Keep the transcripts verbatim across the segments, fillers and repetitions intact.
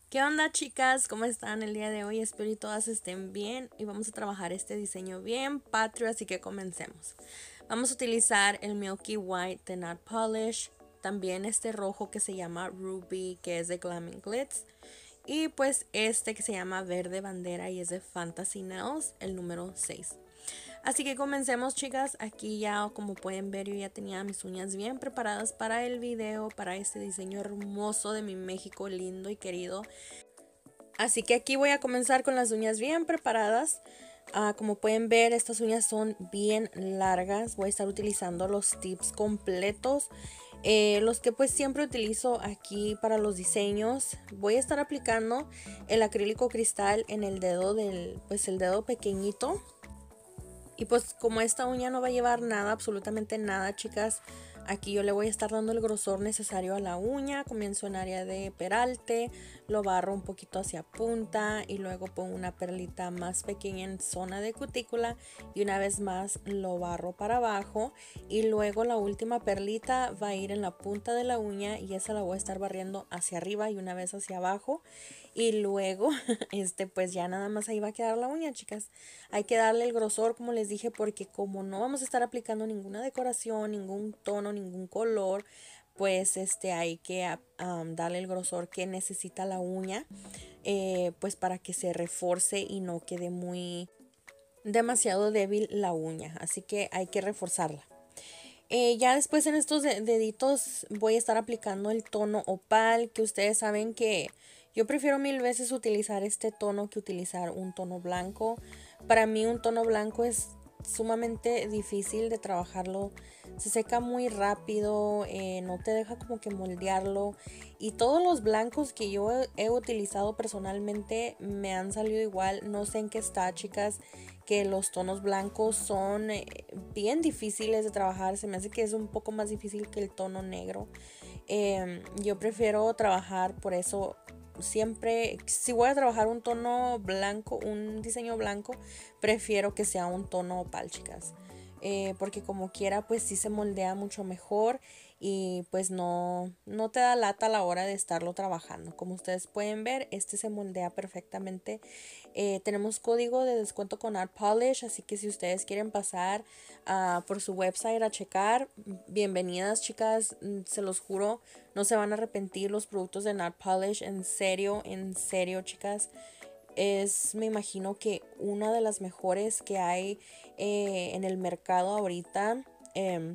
¿Qué onda, chicas? ¿Cómo están el día de hoy? Espero y todas estén bien y vamos a trabajar este diseño bien patrio, así que comencemos. Vamos a utilizar el Milky White de Nail Polish, también este rojo que se llama Ruby, que es de Glam Glitz, y pues este que se llama Verde Bandera y es de Fantasy Nails, el número seis. Así que comencemos, chicas. Aquí ya, como pueden ver, yo ya tenía mis uñas bien preparadas para el video, para este diseño hermoso de mi México lindo y querido. Así que aquí voy a comenzar con las uñas bien preparadas. Uh, como pueden ver, estas uñas son bien largas. Voy a estar utilizando los tips completos, eh, los que pues siempre utilizo aquí para los diseños. Voy a estar aplicando el acrílico cristal en el dedo del, pues el dedo pequeñito. Y pues como esta uña no va a llevar nada, absolutamente nada, chicas, aquí yo le voy a estar dando el grosor necesario a la uña. Comienzo en área de peralte, lo barro un poquito hacia punta y luego pongo una perlita más pequeña en zona de cutícula y una vez más lo barro para abajo y luego la última perlita va a ir en la punta de la uña y esa la voy a estar barriendo hacia arriba y una vez hacia abajo. Y luego, este, pues ya nada más ahí va a quedar la uña, chicas. Hay que darle el grosor, como les dije, porque como no vamos a estar aplicando ninguna decoración, ningún tono, ningún color, pues este, hay que um, darle el grosor que necesita la uña, eh, pues para que se reforce y no quede muy demasiado débil la uña. Así que hay que reforzarla. Eh, ya después en estos deditos voy a estar aplicando el tono opal, que ustedes saben que yo prefiero mil veces utilizar este tono que utilizar un tono blanco. Para mí un tono blanco es sumamente difícil de trabajarlo, se seca muy rápido, eh, no te deja como que moldearlo y todos los blancos que yo he, he utilizado personalmente me han salido igual. No sé en qué está, chicas, que los tonos blancos son eh, bien difíciles de trabajar. Se me hace que es un poco más difícil que el tono negro. eh, yo prefiero trabajar por eso siempre, si voy a trabajar un tono blanco, un diseño blanco, prefiero que sea un tono opal, chicas, eh, porque como quiera pues sí se moldea mucho mejor y pues no, no te da lata a la hora de estarlo trabajando. Como ustedes pueden ver, este se moldea perfectamente. Eh, tenemos código de descuento con Nail Polish, así que si ustedes quieren pasar uh, por su website a checar, bienvenidas, chicas, se los juro, no se van a arrepentir. Los productos de Nail Polish, en serio, en serio, chicas, es, me imagino que una de las mejores que hay eh, en el mercado ahorita. Eh,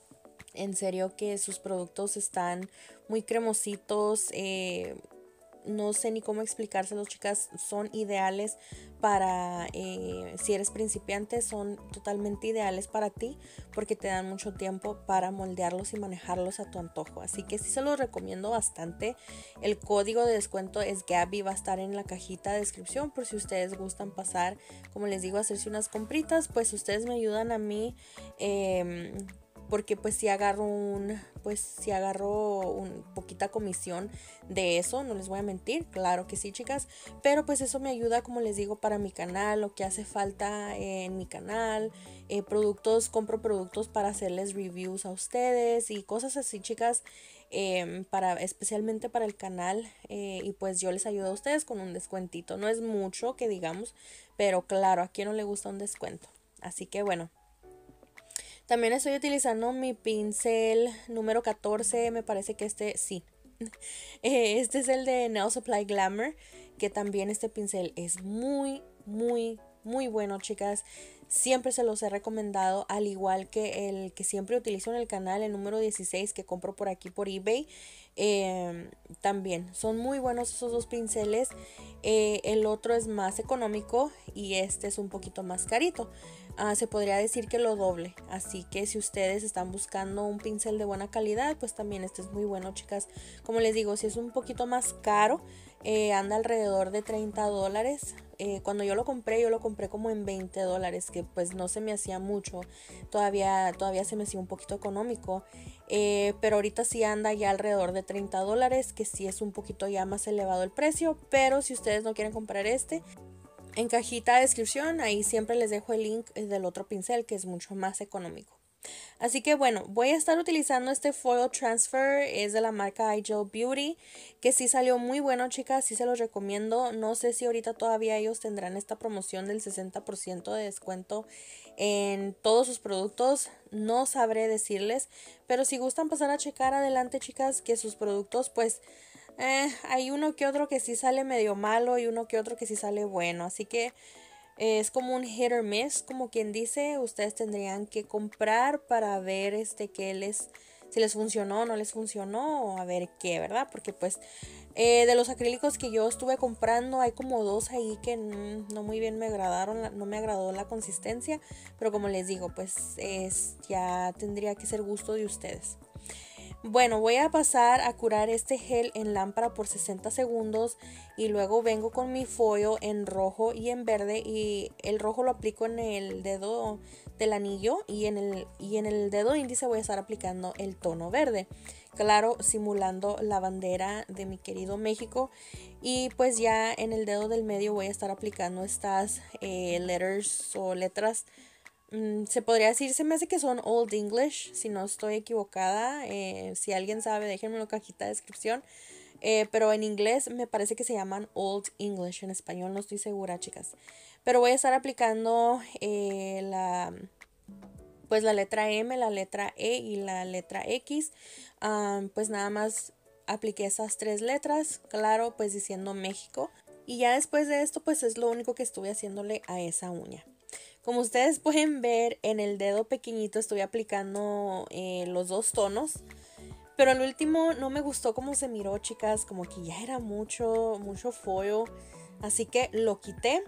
en serio que sus productos están muy cremositos, eh, no sé ni cómo explicárselos, chicas. Son ideales para eh, si eres principiante, son totalmente ideales para ti porque te dan mucho tiempo para moldearlos y manejarlos a tu antojo, así que sí se los recomiendo bastante. El código de descuento es Gaby, va a estar en la cajita de descripción por si ustedes gustan pasar, como les digo, a hacerse unas compritas. Pues ustedes me ayudan a mí, eh, porque pues si agarro un pues si agarro un poquita comisión de eso, no les voy a mentir, claro que sí, chicas, pero pues eso me ayuda, como les digo, para mi canal, lo que hace falta en mi canal, eh, productos, compro productos para hacerles reviews a ustedes y cosas así, chicas, eh, para, especialmente para el canal, eh, y pues yo les ayudo a ustedes con un descuentito. No es mucho que digamos, pero claro, a quien no le gusta un descuento, así que bueno. También estoy utilizando mi pincel número catorce, me parece que este sí. Este es el de Nail Supply Glamour, que también este pincel es muy, muy, muy bueno, chicas. Siempre se los he recomendado, al igual que el que siempre utilizo en el canal, el número dieciséis que compro por aquí por eBay. Eh, también son muy buenos esos dos pinceles. Eh, el otro es más económico y este es un poquito más carito. Uh, se podría decir que lo doble, así que si ustedes están buscando un pincel de buena calidad, pues también este es muy bueno, chicas. Como les digo, si es un poquito más caro, eh, anda alrededor de treinta dólares. Eh, cuando yo lo compré, yo lo compré como en veinte dólares, que pues no se me hacía mucho, todavía, todavía se me hacía un poquito económico, eh, pero ahorita sí anda ya alrededor de treinta dólares, que sí es un poquito ya más elevado el precio. Pero si ustedes no quieren comprar este, en cajita de descripción, ahí siempre les dejo el link del otro pincel que es mucho más económico. Así que bueno, voy a estar utilizando este foil transfer, es de la marca iGel Beauty, que sí salió muy bueno, chicas, sí se los recomiendo. No sé si ahorita todavía ellos tendrán esta promoción del sesenta por ciento de descuento en todos sus productos, no sabré decirles, pero si gustan pasar a checar adelante, chicas, que sus productos pues eh, hay uno que otro que sí sale medio malo y uno que otro que sí sale bueno, así que es como un hit or miss, como quien dice. Ustedes tendrían que comprar para ver este que les, si les funcionó o no les funcionó, o a ver qué, ¿verdad? Porque pues eh, de los acrílicos que yo estuve comprando hay como dos ahí que mm, no muy bien me agradaron, no me agradó la consistencia, pero como les digo, pues es, ya tendría que ser gusto de ustedes. Bueno, voy a pasar a curar este gel en lámpara por sesenta segundos y luego vengo con mi foil en rojo y en verde, y el rojo lo aplico en el dedo del anillo y en el, y en el dedo índice voy a estar aplicando el tono verde, claro, simulando la bandera de mi querido México. Y pues ya en el dedo del medio voy a estar aplicando estas eh, letters o letras. Mm, se podría decir, se me hace que son Old English, si no estoy equivocada. Eh, si alguien sabe, déjenme en la cajita de descripción. Eh, pero en inglés me parece que se llaman Old English. En español no estoy segura, chicas. Pero voy a estar aplicando eh, la, pues la letra M, la letra E y la letra X. Um, pues nada más apliqué esas tres letras, claro, pues diciendo México. Y ya después de esto, pues es lo único que estuve haciéndole a esa uña. Como ustedes pueden ver, en el dedo pequeñito estoy aplicando eh, los dos tonos. Pero el último no me gustó cómo se miró, chicas. Como que ya era mucho, mucho foil. Así que lo quité.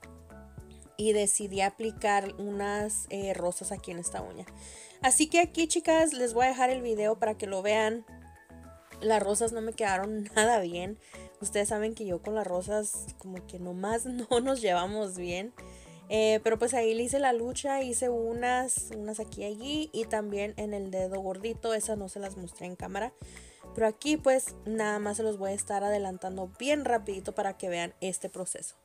Y decidí aplicar unas eh, rosas aquí en esta uña. Así que aquí, chicas, les voy a dejar el video para que lo vean. Las rosas no me quedaron nada bien. Ustedes saben que yo con las rosas como que nomás no nos llevamos bien. Eh, pero pues ahí le hice la lucha, hice unas, unas aquí y allí, y también en el dedo gordito. Esas no se las mostré en cámara, pero aquí pues nada más se los voy a estar adelantando bien rapidito para que vean este proceso.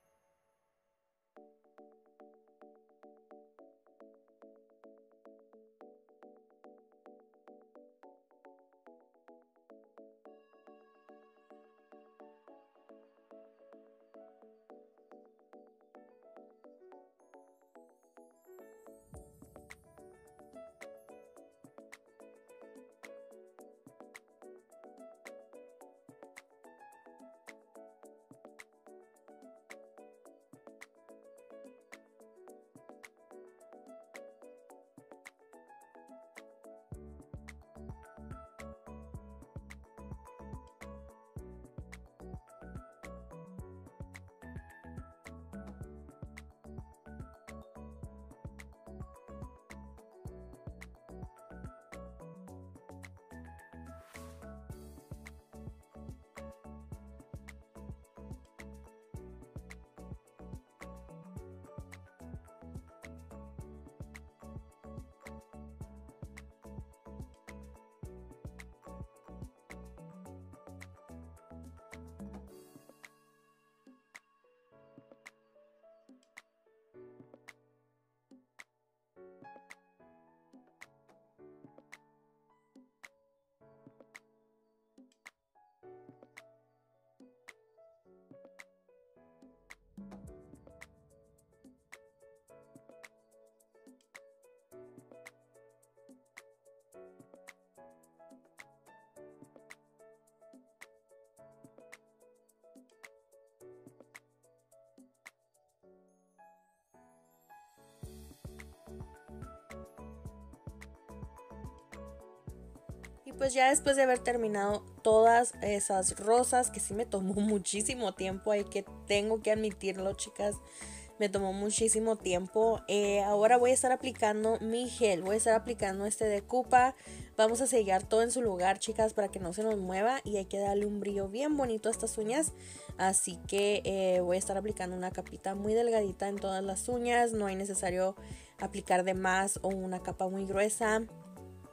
Y pues ya después de haber terminado todas esas rosas, que sí me tomó muchísimo tiempo, hay que tengo que admitirlo, chicas, me tomó muchísimo tiempo. Eh, ahora voy a estar aplicando mi gel, voy a estar aplicando este de Cupa. Vamos a sellar todo en su lugar, chicas, para que no se nos mueva, y hay que darle un brillo bien bonito a estas uñas. Así que eh, voy a estar aplicando una capita muy delgadita en todas las uñas, no es necesario aplicar de más o una capa muy gruesa.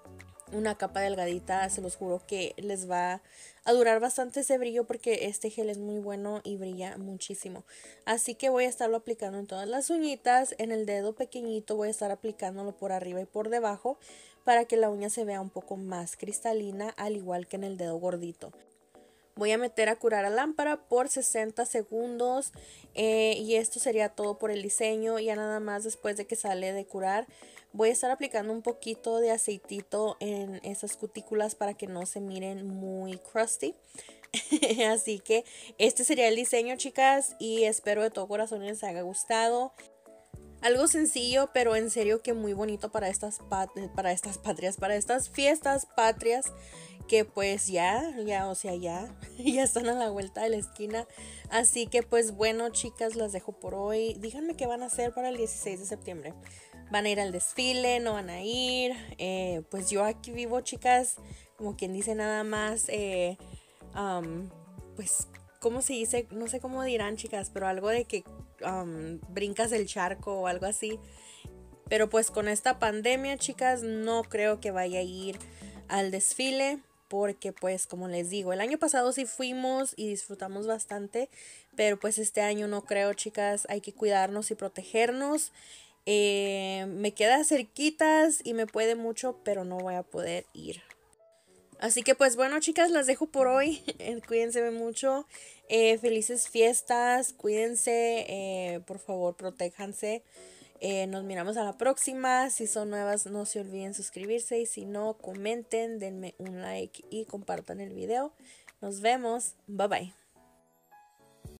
una capa delgadita. Se los juro que les va a durar bastante ese brillo porque este gel es muy bueno y brilla muchísimo. Así que voy a estarlo aplicando en todas las uñitas. En el dedo pequeñito voy a estar aplicándolo por arriba y por debajo para que la uña se vea un poco más cristalina, al igual que en el dedo gordito. Voy a meter a curar a lámpara por sesenta segundos eh, y esto sería todo por el diseño. Ya nada más después de que sale de curar voy a estar aplicando un poquito de aceitito en esas cutículas para que no se miren muy crusty. Así que este sería el diseño, chicas, y espero de todo corazón les haya gustado. Algo sencillo, pero en serio que muy bonito para estas, para estas patrias, para estas fiestas patrias. Que pues ya, ya, o sea, ya, ya están a la vuelta de la esquina. Así que pues bueno, chicas, las dejo por hoy. Díganme qué van a hacer para el dieciséis de septiembre. ¿Van a ir al desfile? ¿No van a ir? Eh, pues yo aquí vivo, chicas, como quien dice nada más, eh, um, pues, ¿cómo se dice? No sé cómo dirán, chicas, pero algo de que um, brincas el charco o algo así. Pero pues con esta pandemia, chicas, no creo que vaya a ir al desfile. Porque pues como les digo, el año pasado sí fuimos y disfrutamos bastante, pero pues este año no creo, chicas. Hay que cuidarnos y protegernos. Eh, me queda cerquitas y me puede mucho, pero no voy a poder ir. Así que pues bueno, chicas, las dejo por hoy. Cuídense mucho. Eh, felices fiestas. Cuídense. Eh, por favor, protéjanse. Eh, nos miramos a la próxima. Si son nuevas, no se olviden suscribirse. Y si no, comenten, denme un like y compartan el video. Nos vemos. Bye bye.